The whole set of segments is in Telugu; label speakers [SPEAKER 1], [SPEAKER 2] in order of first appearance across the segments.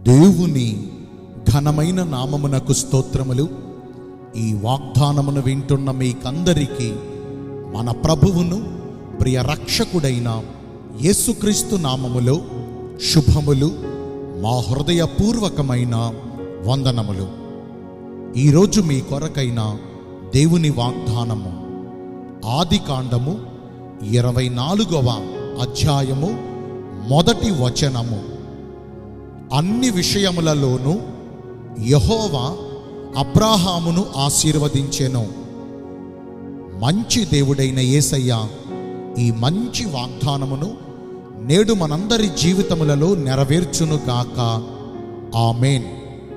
[SPEAKER 1] దేవుని ఘనమైన నామమునకు స్తోత్రములు. ఈ వాగ్దానమును వింటున్న మీకందరికీ మన ప్రభువును ప్రియ రక్షకుడైన యేసుక్రీస్తు నామములో శుభములు, మా హృదయపూర్వకమైన వందనములు. ఈరోజు మీ కొరకైన దేవుని వాగ్దానము ఆదికాండము 24వ అధ్యాయము 1వ వచనము. అన్ని విషయములలోనూ యెహోవా అబ్రాహామును ఆశీర్వదించెను. మంచి దేవుడైన యేసయ్య ఈ మంచి వాగ్దానమును నేడు మనందరి జీవితములలో నెరవేర్చునుగాక. ఆమేన్.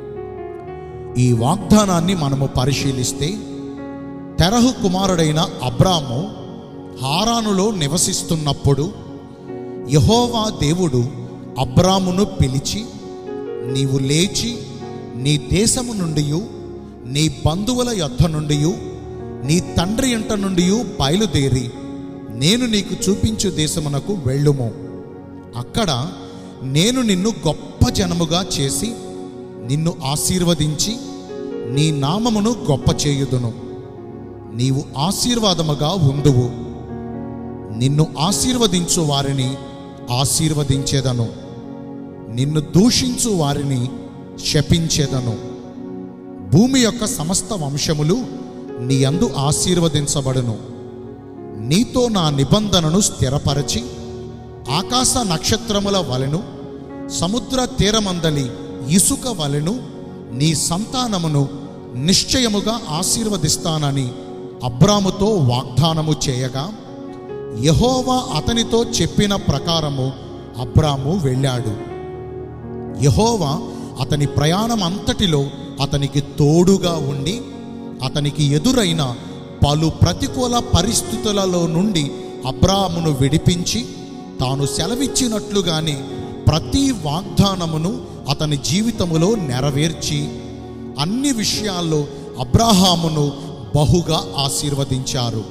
[SPEAKER 1] ఈ వాగ్దానాన్ని మనము పరిశీలిస్తే, తెరహు కుమారుడైన అబ్రాము హారానులో నివసిస్తున్నప్పుడు యెహోవా దేవుడు అబ్రామును పిలిచి, నీవు లేచి నీ దేశము నుండి, నీ బంధువుల యొద్ద నుండి, నీ తండ్రి ఇంట నుండి బయలుదేరి నేను నీకు చూపించు దేశమునకు వెళ్ళుము. అక్కడ నేను నిన్ను గొప్ప జనముగా చేసి నిన్ను ఆశీర్వదించి నీ నామమును గొప్ప చేయుదును. నీవు ఆశీర్వాదముగా ఉండువు. నిన్ను ఆశీర్వదించు వారిని ఆశీర్వదించేదను, నిన్ను దూషించు వారిని శపించేదను. భూమి యొక్క సమస్త వంశములు నీ యందు ఆశీర్వదించబడును. నీతో నా నిబంధనను స్థిరపరచి ఆకాశ నక్షత్రముల వలెను, సముద్ర తీరమందలి ఇసుక వలెను నీ సంతానమును నిశ్చయముగా ఆశీర్వదిస్తానని అబ్రాముతో వాగ్దానము చేయగా, యెహోవా అతనితో చెప్పిన ప్రకారము అబ్రాము వెళ్ళాడు. యెహోవా అతని ప్రయాణం అంతటిలో అతనికి తోడుగా ఉండి అతనికి ఎదురైన పలు ప్రతికూల పరిస్థితులలో నుండి అబ్రామును విడిపించి తాను సెలవిచ్చినట్లుగానే ప్రతి వాగ్దానమును అతని జీవితములో నెరవేర్చి అన్ని విషయాల్లో అబ్రాహామును బహుగా ఆశీర్వదించారు.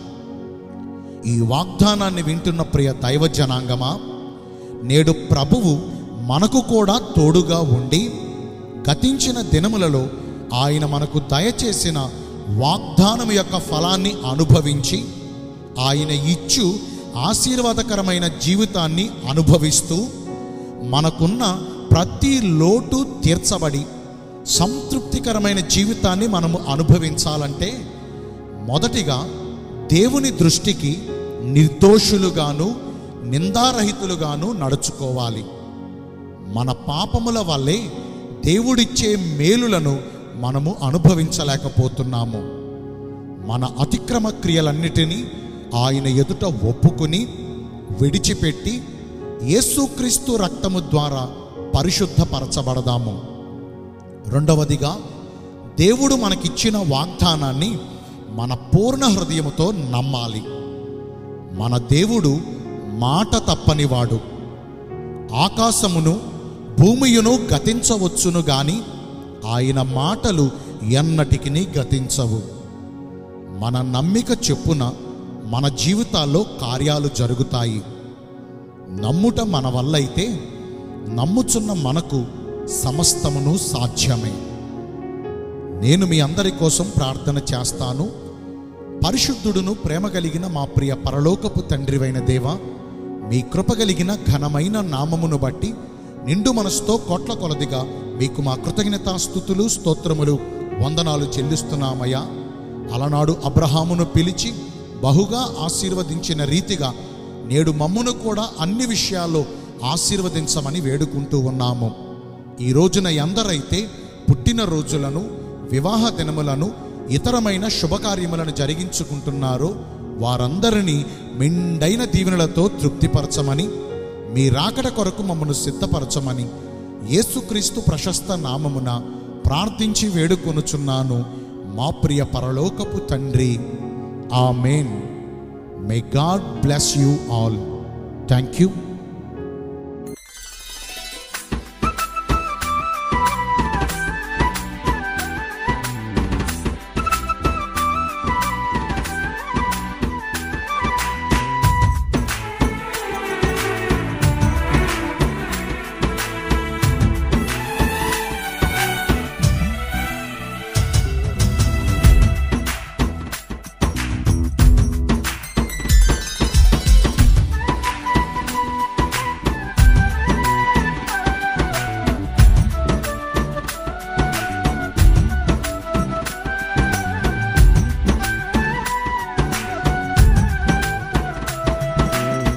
[SPEAKER 1] ఈ వాగ్దానాన్ని వింటున్న ప్రియ దైవ జనాంగమా, నేడు ప్రభువు మనకు కూడా తోడుగా ఉండి గతించిన దినములలో ఆయన మనకు దయచేసిన వాగ్దానం యొక్క ఫలాన్ని అనుభవించి ఆయన ఇచ్చు ఆశీర్వాదకరమైన జీవితాన్ని అనుభవిస్తూ మనకున్న ప్రతి లోటు తీర్చబడి సంతృప్తికరమైన జీవితాన్ని మనము అనుభవించాలంటే మొదటిగా దేవుని దృష్టికి నిర్దోషులుగాను నిందారహితులుగాను నడుచుకోవాలి. మన పాపముల వల్లే దేవుడిచ్చే మేలులను మనము అనుభవించలేకపోతున్నాము. మన అతిక్రమ క్రియలన్నిటినీ ఆయన ఎదుట ఒప్పుకుని విడిచిపెట్టి యేసుక్రీస్తు రక్తము ద్వారా పరిశుద్ధపరచబడదాము. రెండవదిగా, దేవుడు మనకిచ్చిన వాగ్దానాన్ని మన పూర్ణ హృదయముతో నమ్మాలి. మన దేవుడు మాట తప్పనివాడు. ఆకాశమును భూమియును గతించవచ్చును గాని ఆయన మాటలు ఎన్నటికి గతించవు. మన నమ్మిక చెప్పున మన జీవితాల్లో కార్యాలు జరుగుతాయి. నమ్ముట మన వల్ల అయితే నమ్ముచున్న మనకు సమస్తమును సాధ్యమే. నేను మీ అందరి కోసం ప్రార్థన చేస్తాను. పరిశుద్ధుడును ప్రేమ కలిగిన మా ప్రియ పరలోకపు తండ్రివైన దేవా, మీ కృప కలిగిన ఘనమైన నామమును బట్టి నిండు మనసుతో కోట్ల కొలదిగా మీకు మా కృతజ్ఞతాస్తుతులు, స్తోత్రములు, వందనాలు చెల్లిస్తున్నామయ్యా. అలనాడు అబ్రహామును పిలిచి బహుగా ఆశీర్వదించిన రీతిగా నేడు మమ్మును కూడా అన్ని విషయాల్లో ఆశీర్వదించమని వేడుకుంటూ ఉన్నాము. ఈ రోజున ఎందరైతే పుట్టినరోజులను, వివాహ దినములను, ఇతరమైన శుభకార్యములను జరిగించుకుంటున్నారో వారందరినీ మెండైన దీవెనలతో తృప్తిపరచమని, మీ రాకడ కొరకు మమ్మను సిద్ధపరచమని యేసుక్రీస్తు ప్రశస్త నామమున ప్రార్థించి వేడుకొనుచున్నాను మా ప్రియ పరలోకపు తండ్రి. Amen. May God bless you all. Thank you.